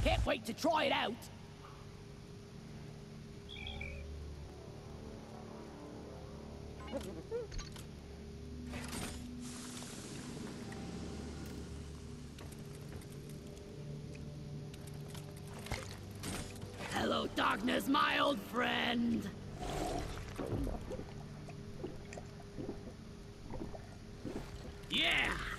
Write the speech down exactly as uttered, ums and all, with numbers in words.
Can't wait to try it out. Hello, darkness, my old friend. Yeah!